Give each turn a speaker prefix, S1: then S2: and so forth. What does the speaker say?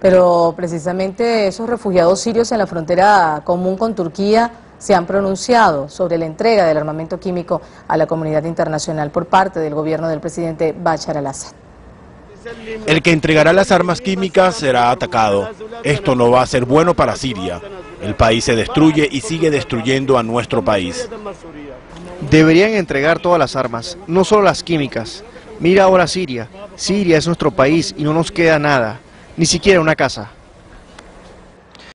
S1: Pero precisamente esos refugiados sirios en la frontera común con Turquía se han pronunciado sobre la entrega del armamento químico a la comunidad internacional por parte del gobierno del presidente Bashar al-Assad.
S2: El que entregará las armas químicas será atacado. Esto no va a ser bueno para Siria. El país se destruye y sigue destruyendo a nuestro país.
S3: Deberían entregar todas las armas, no solo las químicas. Mira ahora Siria. Siria es nuestro país y no nos queda nada, ni siquiera una casa.